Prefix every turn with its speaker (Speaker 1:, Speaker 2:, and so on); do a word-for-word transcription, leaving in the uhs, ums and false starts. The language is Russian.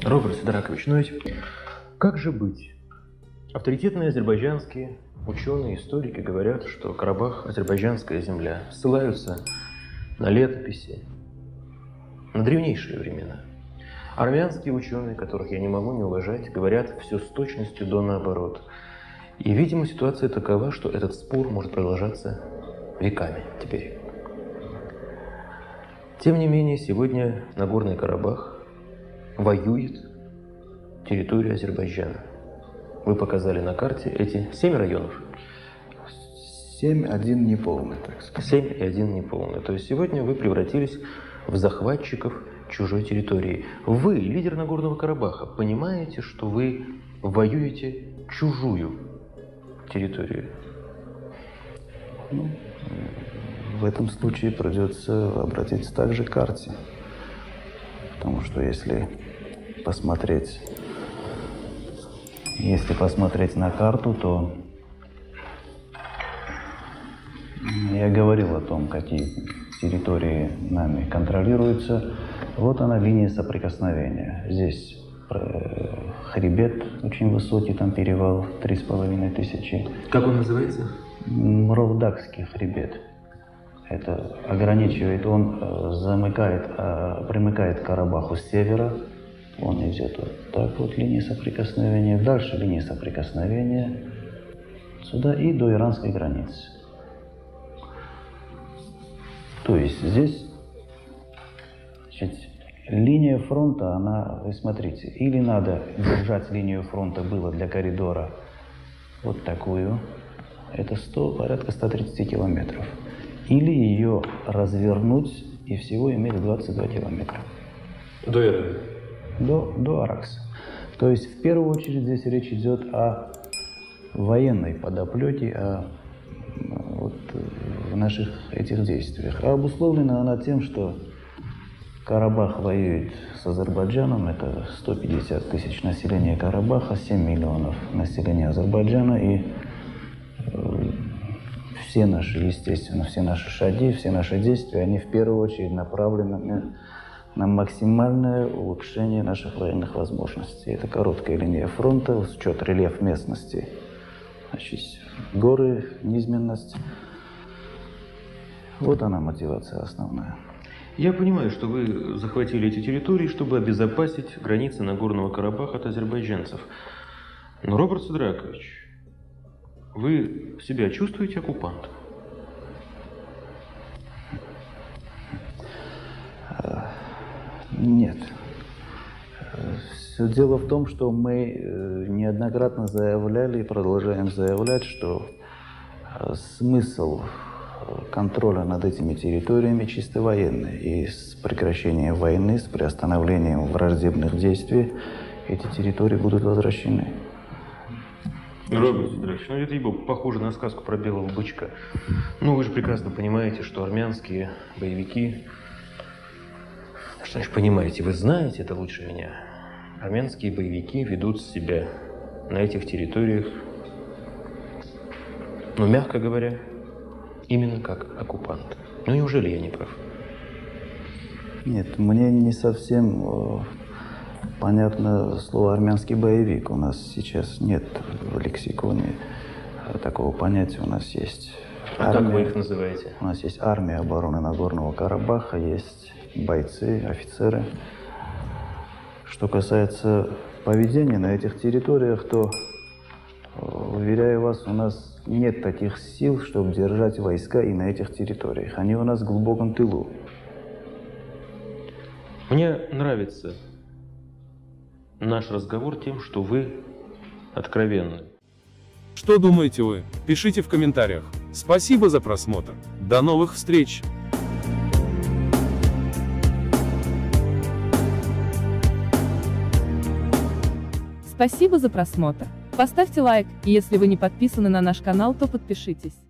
Speaker 1: Роберт Сидоракович, ну ведь как же быть? Авторитетные азербайджанские ученые, историки говорят, что Карабах – азербайджанская земля. Ссылаются на летописи, на древнейшие времена. Армянские ученые, которых я не могу не уважать, говорят все с точностью до наоборот. И, видимо, ситуация такова, что этот спор может продолжаться веками теперь. Тем не менее, сегодня Нагорный Карабах воюет территорию Азербайджана. Вы показали на карте эти семь районов.
Speaker 2: Семь, один неполный, так сказать.
Speaker 1: Семь и один неполный. То есть сегодня вы превратились в захватчиков чужой территории. Вы, лидер Нагорного Карабаха, понимаете, что вы воюете чужую территорию?
Speaker 2: Ну, в этом случае придется обратиться также к карте. Потому что если посмотреть, если посмотреть на карту, то я говорил о том, какие территории нами контролируются. Вот она, линия соприкосновения. Здесь хребет очень высокий, там перевал три с половиной тысячи.
Speaker 1: Как он называется?
Speaker 2: Ровдакский хребет. Это ограничивает, он замыкает, примыкает к Карабаху с севера. Он идет вот так вот, линии соприкосновения. Дальше линии соприкосновения. Сюда и до иранской границы. То есть здесь, значит, линия фронта, она, вы смотрите, или надо держать линию фронта было для коридора вот такую, это сто, порядка ста тридцати километров, или ее развернуть и всего иметь двадцать два километра.
Speaker 1: До Ирана?
Speaker 2: До, до Аракса. То есть в первую очередь здесь речь идет о военной подоплеке, о вот, в наших этих действиях. А обусловлена она тем, что Карабах воюет с Азербайджаном, это сто пятьдесят тысяч населения Карабаха, семь миллионов населения Азербайджана, и э, все наши, естественно, все наши шаги, все наши действия, они в первую очередь направлены на, на максимальное улучшение наших военных возможностей. Это короткая линия фронта, учет рельеф местности, значит, горы, низменность. Вот она мотивация основная.
Speaker 1: Я понимаю, что вы захватили эти территории, чтобы обезопасить границы Нагорного Карабаха от азербайджанцев. Но, Роберт Сидоракович, вы себя чувствуете оккупантом?
Speaker 2: Нет. Все дело в том, что мы неоднократно заявляли и продолжаем заявлять, что смысл контроля над этими территориями чисто военный. И с прекращением войны, с приостановлением враждебных действий эти территории будут возвращены.
Speaker 1: Роберт Сидорович, ну это ибо похоже на сказку про белого бычка. Ну вы же прекрасно понимаете, что армянские боевики... Что значит понимаете? Вы знаете это лучше меня. Армянские боевики ведут себя на этих территориях, ну мягко говоря, именно как оккупант. Ну неужели я не прав?
Speaker 2: Нет, мне не совсем э, понятно слово «армянский боевик». У нас сейчас нет в лексиконе такого понятия. У нас есть
Speaker 1: А
Speaker 2: армия,
Speaker 1: как вы их называете?
Speaker 2: У нас есть армия обороны Нагорного Карабаха, есть бойцы, офицеры. Что касается поведения на этих территориях, то, уверяю вас, у нас нет таких сил, чтобы держать войска и на этих территориях. Они у нас в глубоком тылу.
Speaker 1: Мне нравится наш разговор тем, что вы откровенны.
Speaker 3: Что думаете вы? Пишите в комментариях. Спасибо за просмотр. До новых встреч!
Speaker 4: Спасибо за просмотр. Поставьте лайк, и если вы не подписаны на наш канал, то подпишитесь.